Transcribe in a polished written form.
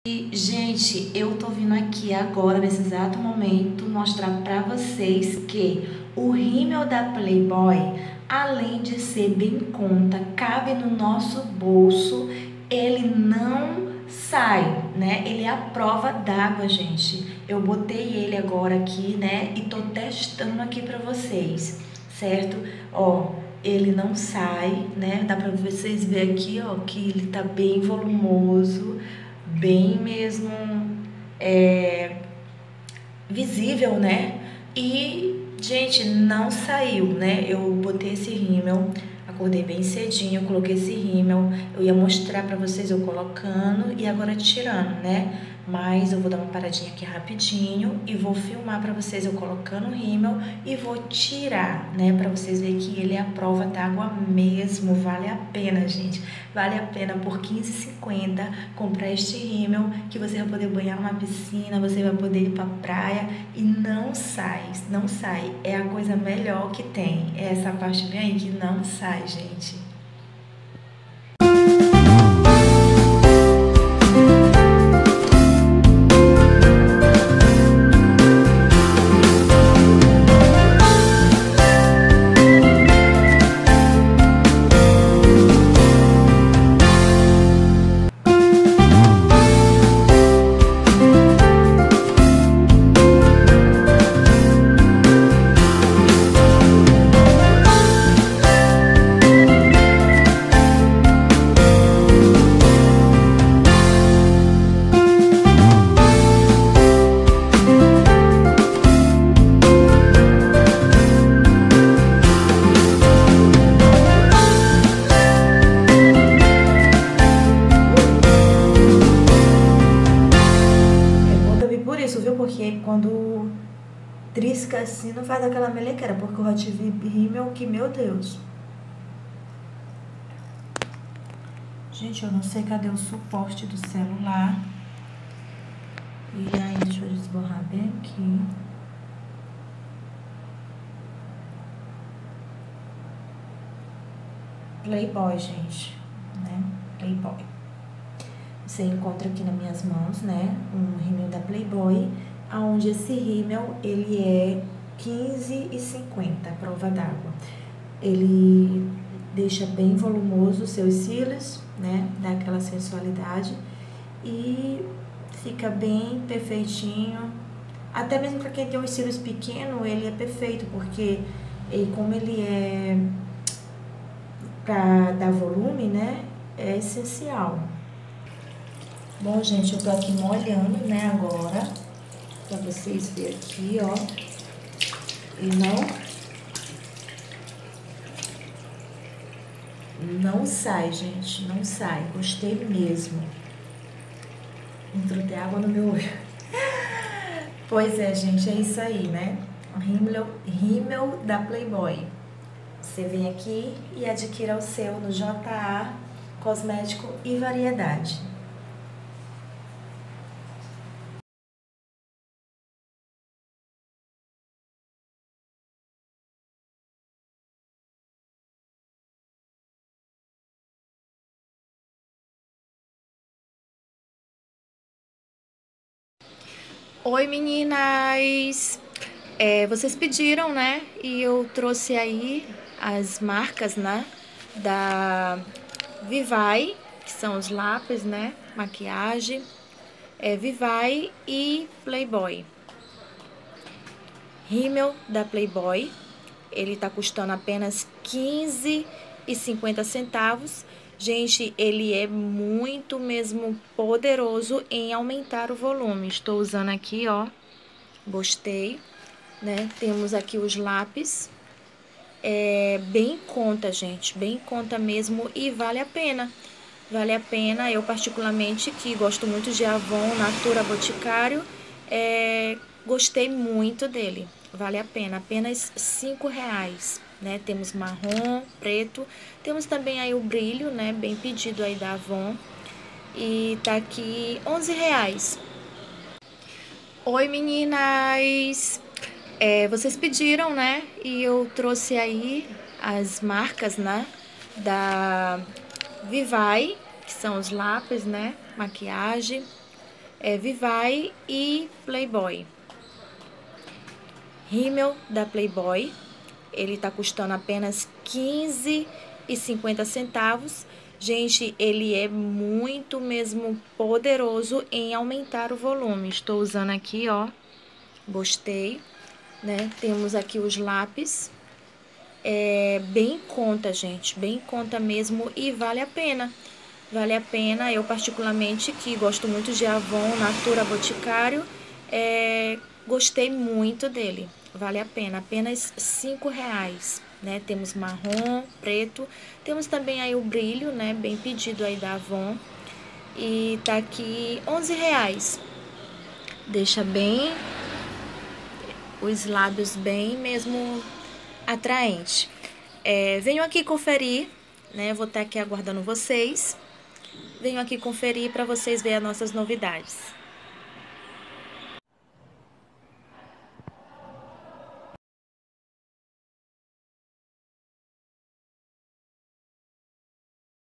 E, gente, eu tô vindo aqui agora, nesse exato momento, mostrar pra vocês que o rímel da Playboy, além de ser bem em conta, cabe no nosso bolso, ele não sai, né? Ele é a prova d'água, gente. Eu botei ele agora aqui, né? E tô testando aqui pra vocês, certo? Ó, ele não sai, né? Dá pra vocês verem aqui, ó, que ele tá bem volumoso, bem mesmo visível, né? E, gente, não saiu, né? Eu botei esse rímel, acordei bem cedinho, coloquei esse rímel, eu ia mostrar pra vocês eu colocando e agora tirando, né? Mas eu vou dar uma paradinha aqui rapidinho e vou filmar pra vocês eu colocando o rímel e vou tirar, né? Pra vocês verem que ele é a prova d'água mesmo, vale a pena, gente. Vale a pena por R$15,50 comprar este rímel que você vai poder banhar numa piscina, você vai poder ir pra praia e não sai, não sai. É a coisa melhor que tem. É essa parte bem aí que não sai, gente. Por isso, viu? Porque quando trisca assim não faz aquela melequeira, porque eu já tive rímel que, meu Deus. Gente, eu não sei cadê o suporte do celular. E aí, deixa eu desborrar bem aqui. Playboy, gente, né? Playboy. Você encontra aqui nas minhas mãos, né, um rímel da Playboy, onde esse rímel, ele é R$15,50, prova d'água. Ele deixa bem volumoso os seus cílios, né, dá aquela sensualidade e fica bem perfeitinho. Até mesmo para quem tem os cílios pequenos, ele é perfeito, porque como ele é para dar volume, né, é essencial. Bom, gente, eu tô aqui molhando, né, agora, pra vocês verem aqui, ó, e não sai, gente, não sai, gostei mesmo. Entrou até água no meu olho. Pois é, gente, é isso aí, né, rímel da Playboy. Você vem aqui e adquira o seu no JA Cosmético e Variedade. Oi, meninas! Vocês pediram, né? E eu trouxe aí as marcas, né? Da Vivai, que são os lápis, né? Maquiagem. Vivai e Playboy. Rímel da Playboy. Ele tá custando apenas R$15,50. Gente, ele é muito mesmo poderoso em aumentar o volume. Estou usando aqui, ó. Gostei, né? Temos aqui os lápis. Bem em conta, gente. Bem em conta mesmo e vale a pena. Vale a pena. Eu, particularmente, que gosto muito de Avon, Natura, Boticário, gostei muito dele. Vale a pena. Apenas R$5, né? Temos marrom, preto. Temos também aí o brilho, né? Bem pedido aí da Avon. E tá aqui R$11. Oi, meninas! Vocês pediram, né? E eu trouxe aí as marcas, né? Da Vivai, que são os lápis, né? Maquiagem. Vivai e Playboy. Rímel da Playboy, ele tá custando apenas R$ 15,50. Gente, ele é muito mesmo poderoso em aumentar o volume. Estou usando aqui, ó, gostei, né? Temos aqui os lápis, bem em conta, gente, bem em conta mesmo e vale a pena. Vale a pena, eu particularmente, que gosto muito de Avon, Natura, Boticário, gostei muito dele. Vale a pena, apenas R$ 5, né? Temos marrom, preto, temos também aí o brilho, né? Bem pedido aí da Avon. E tá aqui R$ 11. Deixa bem os lábios bem mesmo atraente. Venho aqui conferir, né? Vou estar aqui aguardando vocês. Venho aqui conferir para vocês verem as nossas novidades.